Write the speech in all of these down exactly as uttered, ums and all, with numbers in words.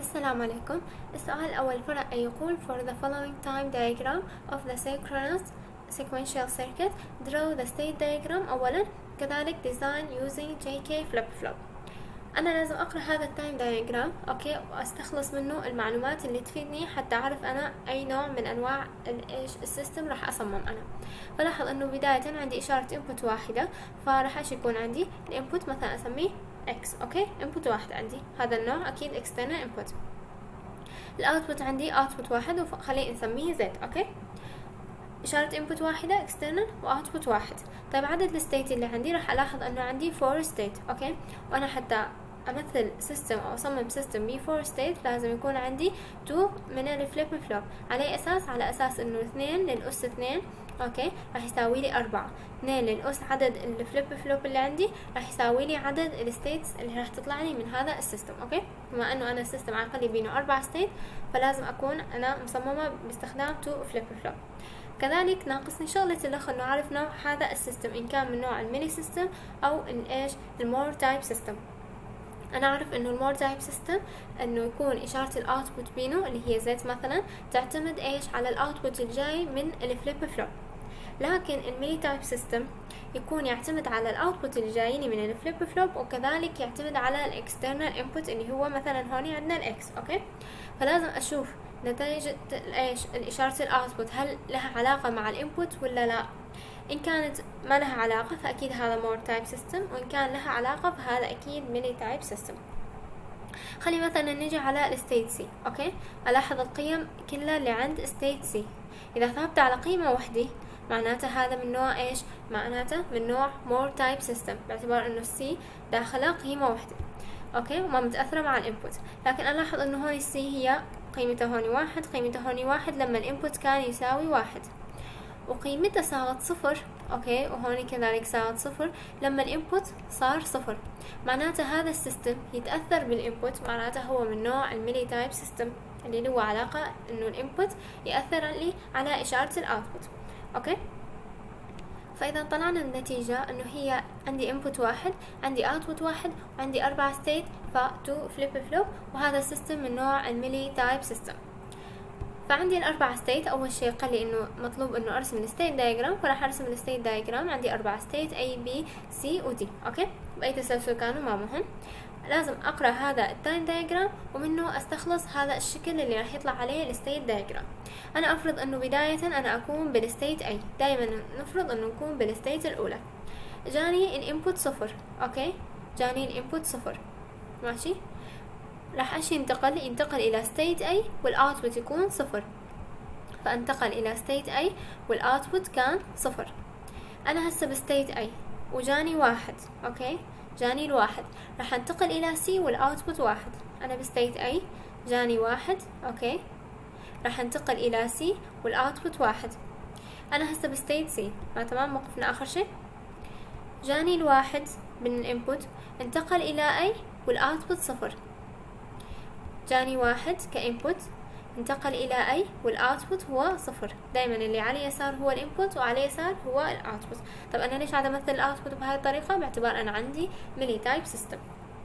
السلام عليكم. السؤال الأول فرع يقول for the following time diagram of the synchronous sequential circuit draw the state diagram أولا، كذلك design using جي كي flip flop. أنا لازم أقرأ هذا التايم دايجرام أوكي وأستخلص منه المعلومات اللي تفيدني حتى أعرف أنا أي نوع من أنواع إيش السيستم راح أصمم أنا. فلاحظ إنه بداية عندي إشارة input واحدة، فراح إيش يكون عندي الانبوت مثلا أسميه X أوكي، input واحد عندي، هذا النوع أكيد external input. الأوتبوت عندي output واحد وخليه نسميه Z أوكي، إشارة input واحدة external وoutput واحد. طيب عدد الستيت اللي عندي راح ألاحظ إنه عندي four state أوكي، وأنا حتى أمثل سيستم أو أصمم سيستم ب four state لازم يكون عندي two من الفليب فلوب. على أساس على أساس إنه اثنين للأس اثنين أوكي راح يساوي لي أربعة، اثنين للأس عدد الفليب فلوب اللي عندي راح يساوي لي عدد الستيتس اللي راح تطلع لي من هذا السيستم أوكي. بما إنه أنا السيستم على الأقل بينه أربع ستيت فلازم أكون أنا مصممة باستخدام two فليب فلوب. كذلك ناقصني شغلة الأخ إنه أعرف نوع هذا السيستم إن كان من نوع الميني سيستم أو الإيش المور تايب سيستم. أنا أعرف إنه المور تايب سيستم إنه يكون إشارة الأوتبوت بينه اللي هي زد مثلا تعتمد إيش على الأوتبوت الجاي من الفليب فلوب، لكن الميني تايب سيستم يكون يعتمد على الأوتبوت اللي جايني من الفليب فلوب وكذلك يعتمد على الإكسترنال إنبوت اللي هو مثلا هوني عندنا الإكس أوكي. فلازم أشوف نتائج إيش الإشارة الأوتبوت هل لها علاقة مع الإنبوت ولا لا. إن كانت ما لها علاقة فأكيد هذا مور تايب سيستم، وإن كان لها علاقة فهذا أكيد ميني تايب سيستم. خلي مثلا نجي على الستيت سي أوكي، ألاحظ القيم كلها اللي عند ستيت سي إذا ثابتة على قيمة واحدة معناته هذا من نوع إيش؟ معناته من نوع مور تايب سيستم باعتبار إنه السي داخلها قيمة واحدة أوكي وما متأثرة مع الإنبوت. لكن ألاحظ إنه هون السي هي قيمته هوني واحد، قيمته هوني واحد لما الإنبوت كان يساوي واحد، وقيمتها صارت صفر أوكي، وهوني كذلك صارت صفر لما الإنبوت صار صفر. معناته هذا السيستم يتأثر بالإنبوت، معناته هو من نوع الميني تايب سيستم اللي له علاقة إنه الإنبوت يأثر لي على إشارة الأوتبوت أوكي. فإذا طلعنا النتيجة إنه هي عندي input واحد، عندي output واحد، وعندي أربع state ف two flip flop، وهذا السيستم من نوع الميلي تايب سيستم. فعندي الأربع ستيت. أول شيء قال لي إنه مطلوب إنه أرسم الستيت دايجرام، فراح أرسم الستيت دايجرام. عندي أربع ستيت A B C و D أوكي، بأي تسلسل كانوا ما مهم. لازم أقرأ هذا التايم دايجرام ومنه أستخلص هذا الشكل اللي راح يطلع عليه الستيت دايجرام. أنا أفرض إنه بداية أنا أكون بالستيت A، دائما نفرض إنه نكون بالستيت الأولى. جاني الإنبوت صفر أوكي، جاني الإنبوت صفر ماشي، راح أشي ينتقل ينتقل إلى state A والأوتبوت يكون صفر، فانتقل إلى state A والأوتبوت كان صفر. أنا هسه بستيت A وجاني واحد أوكي، جاني الواحد، راح انتقل إلى C والأوتبوت واحد. أنا بستيت A جاني واحد أوكي، راح انتقل إلى C والأوتبوت واحد. أنا هسه بستيت C ما تمام، موقفنا آخر شيء. جاني الواحد من الإنبوت انتقل إلى A والأوتبوت صفر، جاني واحد كإنبوت انتقل إلى أي والأوتبوت هو صفر. دايما اللي على يسار هو الإنبوت وعلى يسار هو الأوتبوت. طب أنا ليش عاد أمثل الأوتبوت بهاي الطريقة؟ باعتبار أنا عندي ميني تايب سيستم.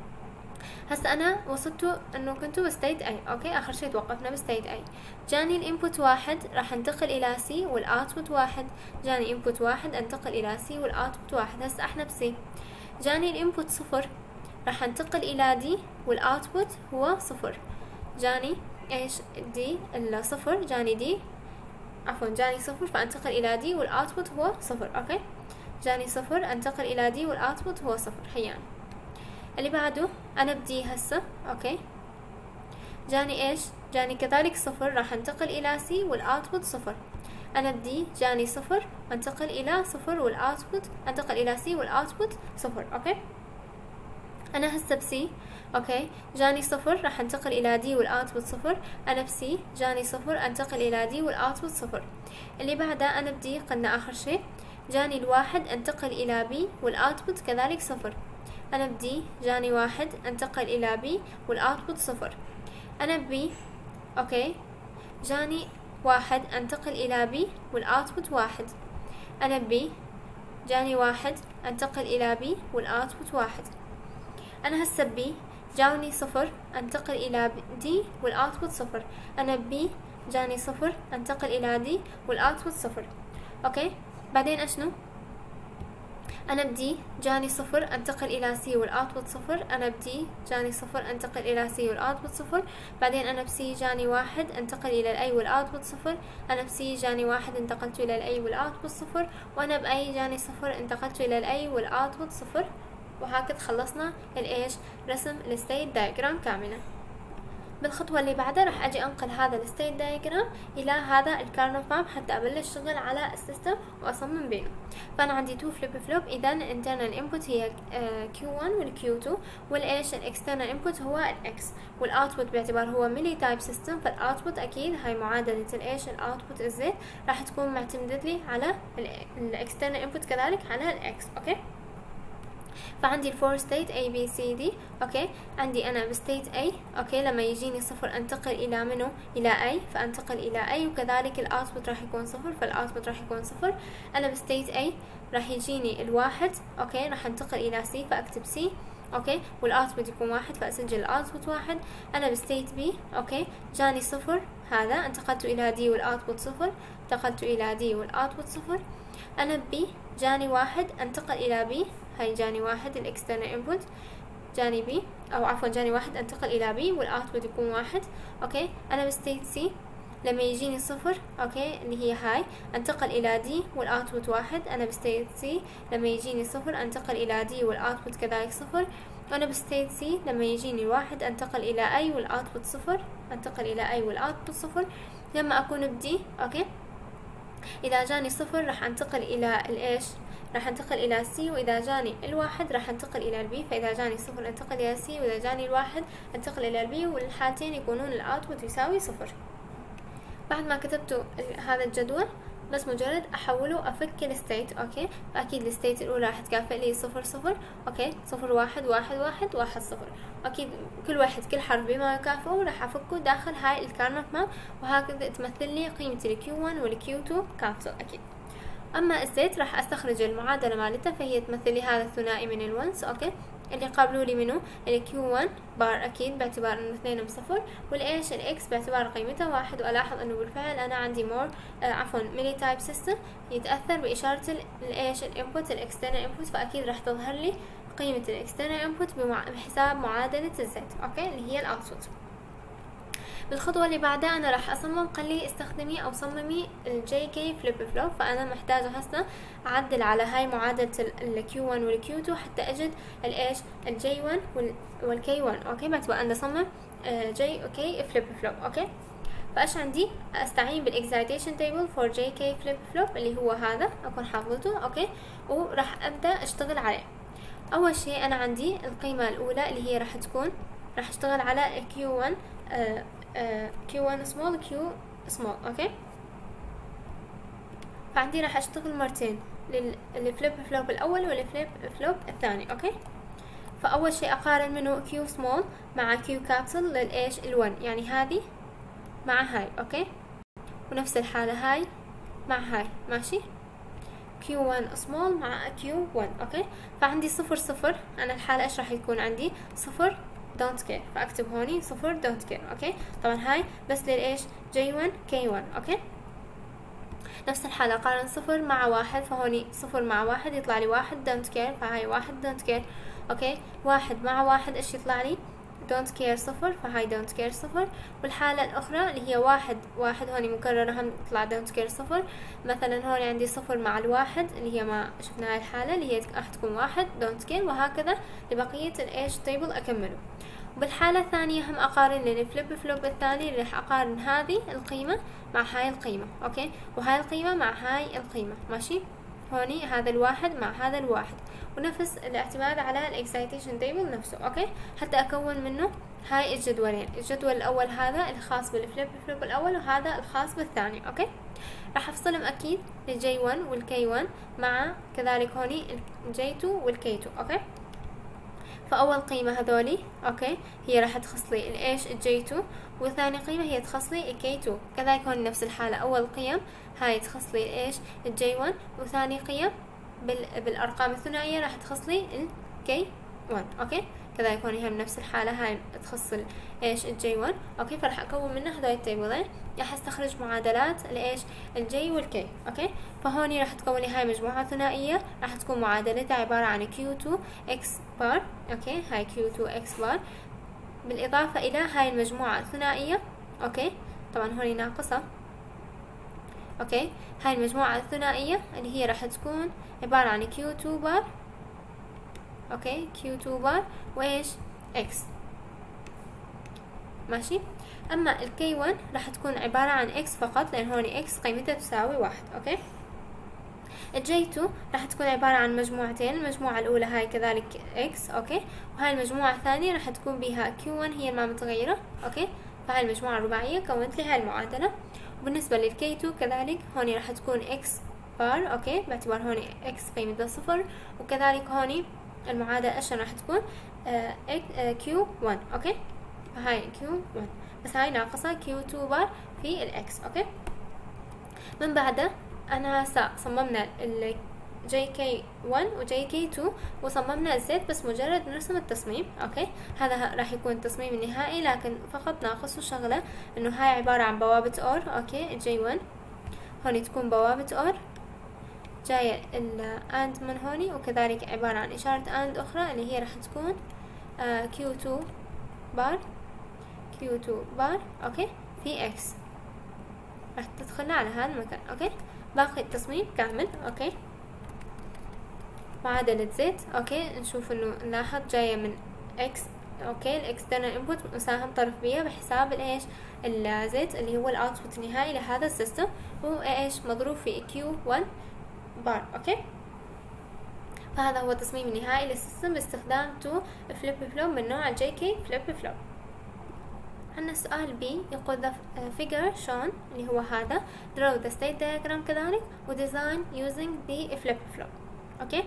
هسه أنا وصلتوا إنه كنتوا بستيت أي أوكي، آخر شيء توقفنا بستيت أي. جاني الإنبوت واحد راح انتقل إلى سي والأوتبوت واحد، جاني إنبوت واحد انتقل إلى سي والأوتبوت واحد. هسه إحنا بسي. جاني الإنبوت صفر راح انتقل إلى دي والأوتبوت هو صفر، جاني ايش دي الصفر، جاني دي عفوا جاني صفر فانتقل الى دي والاوتبوت هو صفر اوكي، جاني صفر انتقل الى دي والاوتبوت هو صفر. حيان اللي بعده انا بدي هسه اوكي، جاني ايش جاني كذلك صفر راح انتقل الى سي والاوتبوت صفر. انا بدي جاني صفر انتقل الى صفر والاوتبوت انتقل الى سي والاوتبوت صفر اوكي. أنا هسه بسي أوكي، جاني صفر راح انتقل إلى دي والأوتبوت صفر. أنا بسي جاني صفر انتقل إلى دي والأوتبوت صفر. اللي بعده أنا بدي قلنا آخر شيء جاني الواحد انتقل إلى بي والأوتبوت كذلك صفر. أنا بدي جاني واحد انتقل إلى بي والأوتبوت صفر. أنا بي أوكي، جاني واحد انتقل إلى بي والأوتبوت واحد. أنا بي جاني واحد انتقل إلى بي والأوتبوت واحد. أنا هسه بي جاوني صفر انتقل الى دي والاوتبوت صفر. انا بي جاني صفر انتقل الى دي والاوتبوت صفر. اوكي بعدين اشنو؟ انا بدي جاني صفر انتقل الى سي والاوتبوت صفر. انا بدي جاني صفر انتقل الى سي والاوتبوت صفر. بعدين انا بسي جاني واحد انتقل الى الاي والاوتبوت صفر. انا بسي جاني واحد انتقلت الى الاي والاوتبوت صفر. وانا باي جاني صفر انتقلت الى الاي والاوتبوت صفر. وهكذا خلصنا الايش رسم الستيت دايجرام كاملة. بالخطوة اللي بعدها راح اجي انقل هذا الستيت دايجرام الى هذا الكارنل ماب حتى ابلش شغل على السيستم واصمم بينه. فانا عندي تو فليب فلوب، اذا الانترنال انبوت هي كيو واحد والكيو تو، والايش الاكسترنال انبوت هو الاكس، والاوتبوت باعتبار هو ميلي تايب سيستم فالاوتبوت اكيد هاي معادلة الايش الاوتبوت الزيت راح تكون معتمدة لي على الاكسترنال انبوت كذلك على الاكس. اوكي فعندي الفور ستيت A B C D. اوكي عندي انا بستيت A. اوكي لما يجيني صفر انتقل الى منو؟ الى A، فانتقل الى A وكذلك الاوتبوت راح يكون صفر فالاوتبوت راح يكون صفر. انا بستيت A راح يجيني الواحد. اوكي راح انتقل الى C فاكتب C. اوكي والاوتبوت يكون واحد فاسجل الاوتبوت واحد. انا بستيت B. اوكي جاني صفر هذا انتقلت الى D والاوتبوت صفر. انتقلت الى D والاوتبوت صفر. انا ب جاني واحد انتقل الى B. هاي جاني واحد الاكسترنال انبوت جاني بي او عفوا جاني واحد انتقل الى بي والاوتبوت يكون واحد. اوكي انا بستيت سي لما يجيني صفر. اوكي اللي هي هاي انتقل الى دي والاوتبوت واحد. انا بستيت سي لما يجيني صفر انتقل الى دي والاوتبوت كذلك صفر. وانا بستيت سي لما يجيني واحد انتقل الى اي والاوتبوت صفر. انتقل الى اي والاوتبوت صفر. لما اكون بدي اوكي اذا جاني صفر راح انتقل الى الايش راح انتقل الى سي، واذا جاني الواحد راح انتقل الى البي. فاذا جاني صفر انتقل الى سي، واذا جاني الواحد انتقل الى البي، والحالتين يكونون الاوتبوت يساوي صفر. بعد ما كتبتوا هذا الجدول بس مجرد احوله افك الستيت. اوكي فاكيد الستيت الاولى راح تكافئ لي صفر صفر. اوكي صفر واحد واحد واحد واحد صفر. اكيد كل واحد كل حرف بما يكافئه راح افكه داخل هاي الكارنل ماب، وهكذا تمثل لي قيمة الكيو واحد والكيو تو كابسول. اكيد اما الزيت راح استخرج المعادله مالتها فهي تمثل لي هذا الثنائي من الونس. اوكي اللي قابلوا لي منه الكيو واحد بار اكيد باعتبار انه اثنين بصفر، والايش الاكس باعتبار قيمتها واحد. والاحظ انه بالفعل انا عندي مور آه عفوا ميلي تايب سيستم يتاثر باشاره الايش الانبوت الاكسترنال انبوت، فاكيد راح تظهر لي قيمه الاكسترنال انبوت بحساب معادله الزيت. اوكي اللي هي الاوتبوت. بالخطوة اللي بعدها أنا راح أصمم قلي استخدمي أو صممي الجي كي فليب فلوب. فأنا محتاجة هسه أعدل على هاي معادلة الكيو واحد والكيو تو حتى أجد الإيش الجي واحد والكي واحد. أوكي باعتبار أنا أصمم جي كي فليب فلوب. أوكي فايش عندي؟ استعين بالاكزايتيشن تيبل فور جي كي فليب فلوب اللي هو هذا اكون حافظته. اوكي وراح ابدا اشتغل عليه. اول شيء انا عندي القيمه الاولى اللي هي راح تكون راح اشتغل على كيو واحد آه آه كيو واحد سمول كيو سمول. اوكي فعندي راح اشتغل مرتين للفليب فلوب الاول والفليب فلوب الثاني. اوكي فاول شيء اقارن منه كيو سمول مع كيو كابسول للايش الون، يعني هذه مع هاي. اوكي ونفس الحالة هاي مع هاي ماشي كيو واحد سمول مع كيو واحد. اوكي فعندي صفر صفر. انا الحالة ايش راح يكون عندي؟ صفر don't care، فاكتب هوني صفر don't care. اوكي طبعا هاي بس للايش جي واحد كي واحد. اوكي نفس الحالة قارن صفر مع واحد، فهوني صفر مع واحد يطلع لي واحد don't care، فهاي واحد don't care. اوكي واحد مع واحد ايش يطلع لي؟ don't care صفر، فهاي don't care صفر. والحالة الأخرى اللي هي واحد واحد هوني مكررة هم تطلع don't care صفر. مثلا هوني عندي صفر مع الواحد اللي هي ما شفنا هاي الحالة اللي هي راح تكون واحد don't care، وهكذا لبقية الايش تيبل أكمله. وبالحالة الثانية هم أقارن للفليب فلوب الثاني اللي راح أقارن هذه القيمة مع هاي القيمة. أوكي وهاي القيمة مع هاي القيمة ماشي. هوني هذا الواحد مع هذا الواحد، ونفس الاعتماد على الاكسايتيشن تيبل نفسه. اوكي حتى اكون منه هاي الجدولين، الجدول الاول هذا الخاص بالفليب فلوب الاول وهذا الخاص بالثاني. اوكي راح افصلهم اكيد للجي واحد والكي واحد مع كذلك هوني الجي تو والكي تو. اوكي فاول قيمة هذولي اوكي هي راح تخص لي الايش الجي تو، وثاني قيمة هي تخص لي الكي تو. كذلك هون نفس الحالة اول قيم هاي تخص لي ايش الجي واحد، وثاني قيم بالارقام الثنائية راح تخص لي الكي واحد. اوكي كذلك هون هي بنفس الحالة هاي تخص ايش الجي واحد. اوكي فراح اكون منها هدول التيبلين، راح استخرج معادلات لايش الجي والكي. اوكي فهوني راح تكون لي هاي مجموعة ثنائية راح تكون معادلتها عبارة عن كيو تو اكس بار. اوكي هاي كيو تو اكس بار بالاضافة الى هاي المجموعة الثنائية. اوكي طبعا هوني ناقصة. اوكي هاي المجموعة الثنائية اللي هي راح تكون عبارة عن كيو تو بار. اوكي كيو تو بار وايش اكس ماشي. اما الكي واحد راح تكون عبارة عن اكس فقط لان هون اكس قيمتها تساوي واحد. اوكي الجي تو راح تكون عبارة عن مجموعتين، المجموعة الاولى هاي كذلك اكس. اوكي وهاي المجموعة الثانية راح تكون بها كيو واحد هي ما متغيرة. اوكي فهاي المجموعة الرباعية كونت لي هاي المعادلة. وبالنسبة للكي تو كذلك هون راح تكون اكس بار. اوكي باعتبار هون اكس قيمتها صفر، وكذلك هون المعادلة ايش راح تكون آه آه كيو واحد. اوكي فهاي كيو واحد بس هاي ناقصة كيو تو بار في الاكس. اوكي من بعدها انا هسا صممنا ال جي كي واحد و جي كي تو وصممنا الزيت بس مجرد نرسم التصميم. اوكي هذا راح يكون التصميم النهائي، لكن فقط ناقصه شغلة انه هاي عبارة عن بوابة اور. اوكي الجي واحد هوني تكون بوابة اور جاية الاند من هوني، وكذلك عبارة عن اشارة اند اخرى اللي هي راح تكون آه كيو تو بار كيو تو بار. اوكي في اكس راح تدخلنا على هذا المكان. اوكي باقي التصميم كامل. اوكي معادلة زيت. اوكي نشوف انه نلاحظ جاية من اكس. اوكي الاكسترنال انبوت مساهم طرف بيها بحساب الايش الزيت اللي هو الاوتبوت النهائي لهذا السيستم، هو ايش مضروب في كيو واحد بار. اوكي فهذا هو التصميم النهائي للسيستم باستخدام تو فليب فلوب من نوع جي كي فليب فلوب. عندنا السؤال بي يقول the figure shown اللي هو هذا draw the state diagram كذلك و design using the flip flop. اوكي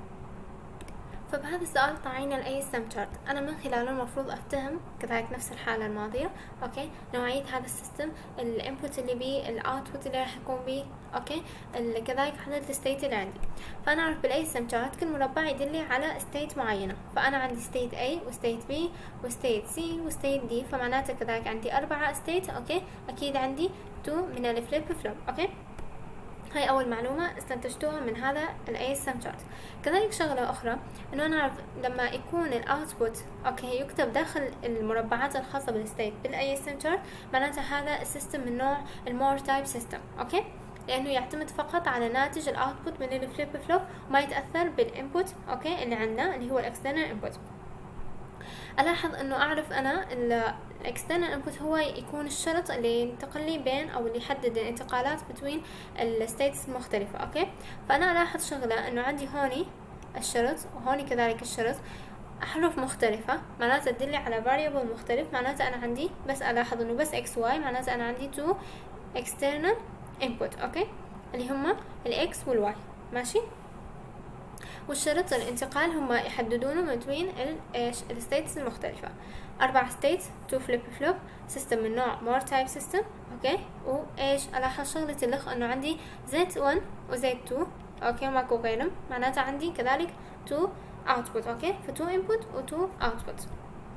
فبهذا السؤال طالعين الاي اس ام شارت، انا من خلاله المفروض افتهم كذلك نفس الحاله الماضيه. اوكي نوعيه هذا السيستم، الانبوت اللي بيه، الاوتبوت اللي راح يكون بيه. اوكي كذلك عدد الستيت اللي عندي. فانا اعرف بالاي اس ام شارت كل مربع يدل على ستيت معينه، فانا عندي ستيت A وستيت B وستيت C وستيت D، فمعناته كذلك عندي اربعه ستيت. اوكي اكيد عندي تو من الفليب فلوب. اوكي هاي أول معلومة استنتجتوها من هذا الاي اس ام شارت. كذلك شغلة أخرى إنه نعرف لما يكون الاوتبوت اوكي يكتب داخل المربعات الخاصة بالستيت بالاي اس ام شارت، معناته هذا السيستم من نوع المور تايب سيستم. اوكي لأنه يعتمد فقط على ناتج الاوتبوت من الفليب فلوب وما يتأثر بالانبوت اوكي اللي عندنا اللي هو الاكسترنال انبوت. الاحظ انه اعرف انا الاكسترنال انبوت هو يكون الشرط اللي ينتقل لي بين او اللي يحدد الانتقالات بين الستيتس المختلفه. اوكي فانا الاحظ شغله انه عندي هوني الشرط وهوني كذلك الشرط احرف مختلفه، معناته تدل على variable مختلف. معناته انا عندي بس الاحظ انه بس اكس واي، معناته انا عندي تو external input. اوكي اللي هما الاكس والواي ماشي. والشرط الانتقال هم يحددونه من بين ايش الستيتس المختلفة. اربع ستيتس تو فليب فلوب سيستم من نوع مور تايب سيستم. اوكي وايش الاحظ شغلة اللخ انه عندي زد واحد وزد تو. اوكي ماكو غيرهم، معناته عندي كذلك تو اوتبوت. اوكي فتو انبوت وتو اوتبوت.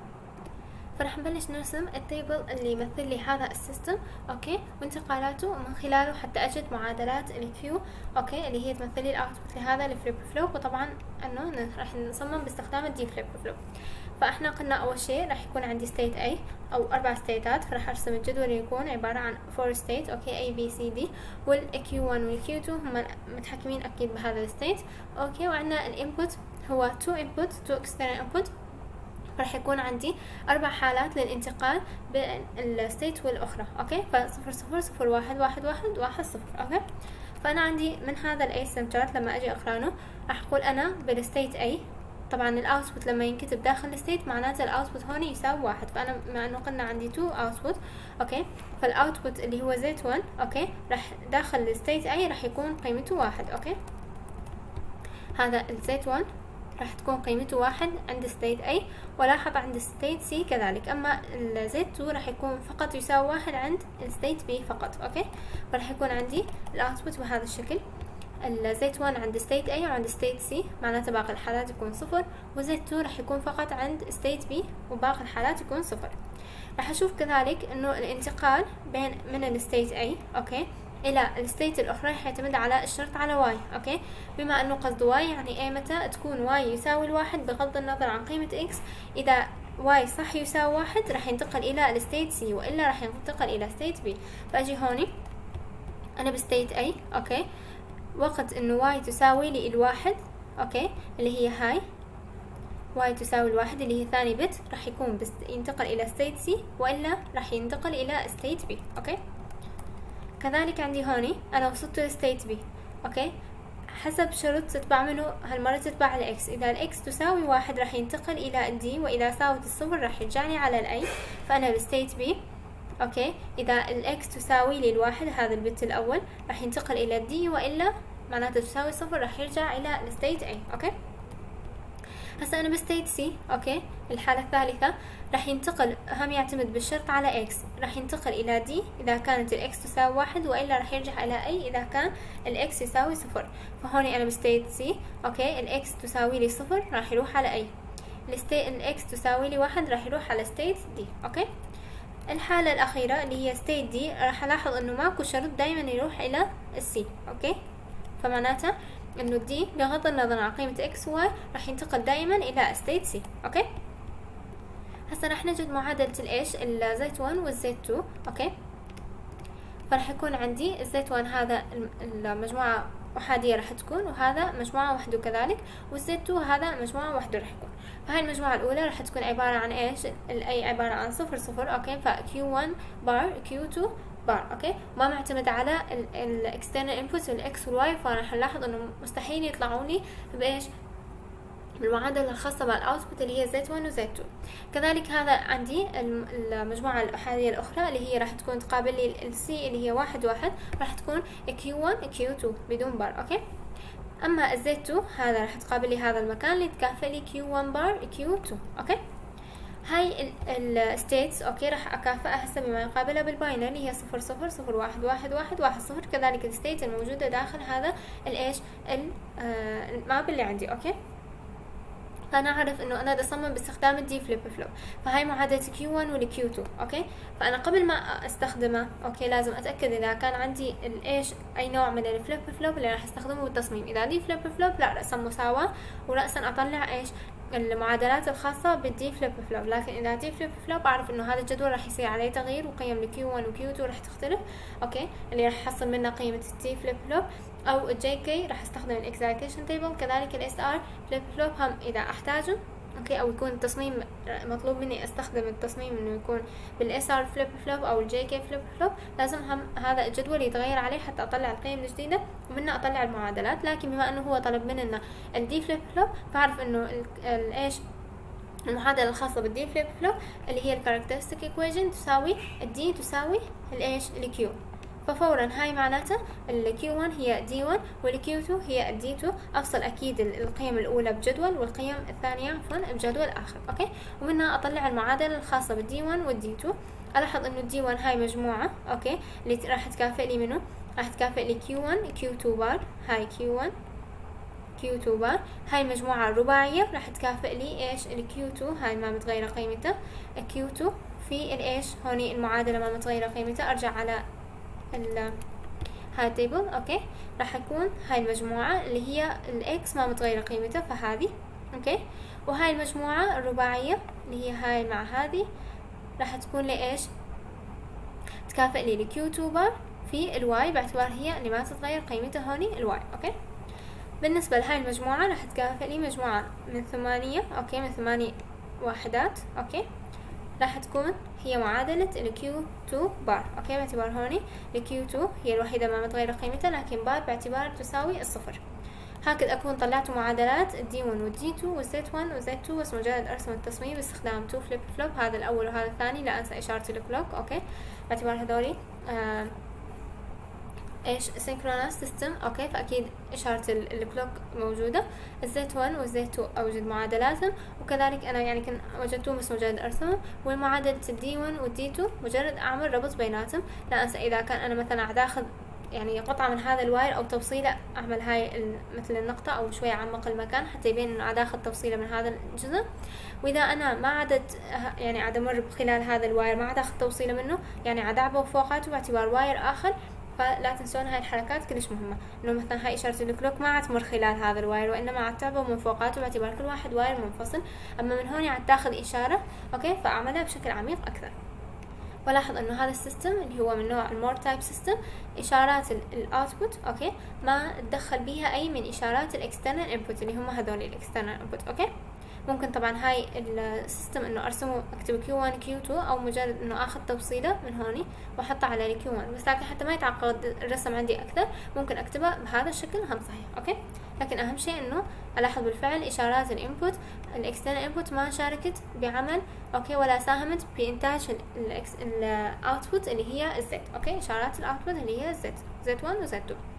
فرح نبلش نرسم التيبل اللي يمثل لي هذا السيستم. اوكي وانتقالاته ومن خلاله حتى اجد معادلات الكيو اوكي اللي هي تمثل لي الاوتبوت لهذا الفليب فلوب. وطبعا انه راح نصمم باستخدام الدي فليب فلوب. فاحنا قلنا اول شيء راح يكون عندي ستيت A او اربع ستيتات، فراح ارسم الجدول اللي يكون عباره عن فور ستيت. اوكي A B C D والكيو واحد والكيو تو هم متحكمين اكيد بهذا الستيت. اوكي وعندنا الانبوت هو تو انبوت تو اكسترنال انبوت، راح يكون عندي اربع حالات للانتقال بين الستيت والاخرى. اوكي فصفر صفر صفر واحد واحد واحد واحد صفر. اوكي فانا عندي من هذا الاي اس ام شارت لما اجي اقرانه راح اقول انا بالستيت A طبعا الاوتبوت لما ينكتب داخل الستيت معناته الاوتبوت هون يساوي واحد، فانا مع انه قلنا عندي تو اوتبوت. اوكي فالاوتبوت اللي هو زد واحد اوكي راح داخل الستيت A راح يكون قيمته واحد. اوكي هذا الزد واحد راح تكون قيمته واحد عند ستيت A، ولاحظ عند ستيت C كذلك. اما الزد تو راح يكون فقط يساوي واحد عند ستيت B فقط. اوكي فراح يكون عندي الاوتبوت بهذا الشكل. الزيت واحد عند ستيت A وعند ستيت C، معناته باقي الحالات يكون صفر، وزيت اثنين راح يكون فقط عند ستيت B وباقي الحالات يكون صفر. راح اشوف كذلك انه الانتقال بين من الستيت A اوكي الى الستيت الاخرى راح يعتمد على الشرط على واي اوكي، بما انه قصد واي يعني اي متى تكون واي يساوي الواحد بغض النظر عن قيمة اكس، اذا واي صح يساوي واحد راح ينتقل الى الستيت سي والا راح ينتقل الى ستيت بي. فاجي هوني انا بستيت اي اوكي، وقت انه واي تساوي لي الواحد اوكي اللي هي هاي واي تساوي الواحد اللي هي ثاني بت راح يكون بس ينتقل الى ستيت سي والا راح ينتقل الى ستيت بي اوكي. كذلك عندي هوني انا وصلت لستيت بي اوكي، حسب شرط تتبع منه هالمرة تتبع الاكس، اذا الاكس تساوي واحد راح ينتقل الى الدي، واذا ساوت الصفر راح يرجعني على الاي. فانا بستيت بي اوكي اذا الاكس تساوي لي الواحد هذا البت الاول راح ينتقل الى الدي، والا معناته تساوي صفر راح يرجع الى الستيت اي اوكي. هسا انا بستيت سي اوكي الحالة الثالثة راح ينتقل هم يعتمد بالشرط على اكس، راح ينتقل الى دي اذا كانت الاكس تساوي واحد، والا راح يرجع الى اي اذا كان الاكس يساوي صفر. فهوني انا بستيت سي اوكي الاكس تساوي لي صفر راح يروح على اي، الاكس تساوي لي واحد راح يروح على ستيت دي اوكي. الحالة الأخيرة اللي هي ستيت دي راح ألاحظ إنه ماكو شرط دايما يروح إلى السي أوكي، فمعناته إنه الدي بغض النظر عن قيمة إكس واي راح ينتقل دايما إلى ستيت سي أوكي. هسا راح نجد معادلة الإيش الزيت واحد والزيت اثنين أوكي. فراح يكون عندي الزيت واحد هذا المجموعة أحادية راح تكون، وهذا مجموعة وحده كذلك، والزيت اثنين هذا مجموعة وحده راح يكون. فهاي المجموعة الأولى راح تكون عبارة عن إيش؟ الأي عبارة عن صفر صفر أوكي، ف كيو واحد بار كيو اثنين بار أوكي، ما معتمد على ال external inputs والإكس والواي، فراح نلاحظ إنه مستحيل يطلعوا لي بإيش؟ بالمعادلة الخاصة بالأوتبوت اللي هي زيت واحد وزيت اثنين. كذلك هذا عندي المجموعة الأحادية الأخرى اللي هي راح تكون تقابل لي السي اللي هي واحد واحد، راح تكون كيو واحد كيو اثنين بدون بار أوكي. اما الزيت اثنين هذا راح تقابل لي هذا المكان اللي تكافئ لي كيو واحد بار كيو اثنين اوكي. هاي الستيتس اوكي راح اكافئها هسه بما يقابلها بالباينري اللي هي صفر صفر صفر واحد واحد واحد واحد صفر، كذلك الستيت الموجودة داخل هذا الايش الماب اللي عندي اوكي. فانا اعرف انه انا بدي اصمم باستخدام الدي فليب فلوب، فهاي معادلة كيو واحد والكيو اثنين اوكي. فانا قبل ما استخدمه اوكي لازم اتاكد اذا كان عندي الايش اي نوع من الفليب فلوب اللي راح استخدمه بالتصميم. اذا دي فليب فلوب لا رأسا مساواة ورأسا اطلع ايش المعادلات الخاصة بالدي فليب فلوب، لكن اذا دي فليب فلوب اعرف انه هذا الجدول راح يصير عليه تغيير وقيم الكيو واحد وكيو اثنين راح تختلف اوكي، اللي راح يحصل منها قيمة الدي فليب فلوب او الجي كي راح استخدم الاكزايتيشن تيبل. كذلك الاس ار فليب فلوب هم اذا احتاجه اوكي، او يكون التصميم مطلوب مني استخدم التصميم انه يكون بالاس ار فليب فلوب او الجي كي فليب فلوب، لازم هم هذا الجدول يتغير عليه حتى اطلع القيم الجديده ومنها اطلع المعادلات. لكن بما انه هو طلب مننا الدي فليب فلوب فاعرف انه الايش المعادله الخاصه بالدي فليب فلوب اللي هي الكاركترستيك ايكويشن تساوي الدي تساوي الايش الكيو. ففورا هاي معناته الكيو واحد هي دي واحد والكيو اثنين هي الدي اثنين. افصل اكيد القيم الاولى بجدول والقيم الثانيه عفوا بجدول اخر اوكي، ومنها اطلع المعادله الخاصه بالدي واحد والدي اثنين. الاحظ انه الدي واحد هاي مجموعه اوكي اللي راح تكافئ لي منه راح تكافئ لي كيو واحد كيو اثنين بار، هاي كيو واحد كيو اثنين بار. هاي المجموعه الرباعيه راح تكافئ لي ايش الكيو اثنين هاي ما متغيره قيمتها كيو اثنين في الايش هوني المعادله ما متغيره قيمتها. ارجع على ال هاي تيبل اوكي راح يكون هاي المجموعة اللي هي الاكس ما متغيرة قيمتها فهذه اوكي، وهاي المجموعة الرباعية اللي هي هاي مع هذه راح تكون لي ايش تكافئ لي الكيو اثنين بار في الواي باعتبار هي اللي ما تتغير قيمتها هوني الواي اوكي. بالنسبة لهاي المجموعة راح تكافئ لي مجموعة من ثمانية اوكي من ثمانية وحدات اوكي، راح تكون هي معادلة ال كيو اثنين بار اوكي باعتبار هوني ال كيو اثنين هي الوحيدة ما متغيرة قيمتها، لكن بار باعتبار تساوي الصفر. هكذا اكون طلعت معادلات الدي واحد والدي اثنين والزيت واحد والزيت اثنين، بس مجرد ارسم التصميم باستخدام تو فليب فلوب، هذا الاول وهذا الثاني، لا انسى اشارة الكلوك اوكي باعتبار هذولي آه ايش سينكرونس سيستم اوكي، فاكيد اشاره الكلوك موجوده. الزيت واحد والزيت اثنين اوجد معادلاتهم، وكذلك انا يعني كن وجدتهم بس مجرد ارسمهم، والمعادله الدي واحد والدي اثنين مجرد اعمل ربط بيناتهم. لا انسى اذا كان انا مثلا عاد اخذ يعني قطعة من هذا الواير او توصيلة، اعمل هاي مثل النقطة او شوية اعمق المكان حتى يبين انه داخل توصيلة من هذا الجزء. واذا انا ما عدت يعني عاد امر بخلال هذا الواير ما عاد اخذ توصيلة منه، يعني عاد اعبه فوقاته باعتبار واير اخر. فلا تنسون هاي الحركات كلش مهمة، انه مثلا هاي اشارة الكلوك ما عاد تمر خلال هذا الواير، وانما عاد تعبه من فوقاته باعتبار كل واحد واير منفصل. اما من هون عاد تاخذ اشارة اوكي، فاعملها بشكل عميق اكثر. ولاحظ انه هذا السيستم اللي هو من نوع المور تايب سيستم، اشارات الاوتبوت اوكي ما تدخل بيها اي من اشارات الاكسترنال انبوت اللي هم هذول الاكسترنال انبوت اوكي. ممكن طبعا هاي السيستم انه ارسمه اكتب كيو واحد كيو اثنين او مجرد انه اخذ توصيله من هوني واحطها على الكيو واحد، بس لكن حتى ما يتعقد الرسم عندي اكثر ممكن اكتبها بهذا الشكل هم صحيح اوكي. لكن اهم شيء انه الاحظ بالفعل اشارات الانبوت الاكسترنال انبوت ما شاركت بعمل اوكي ولا ساهمت بانتاج الاوتبوت اللي هي الزد اوكي. اشارات الاوتبوت اللي هي زد زد واحد وزد اثنين.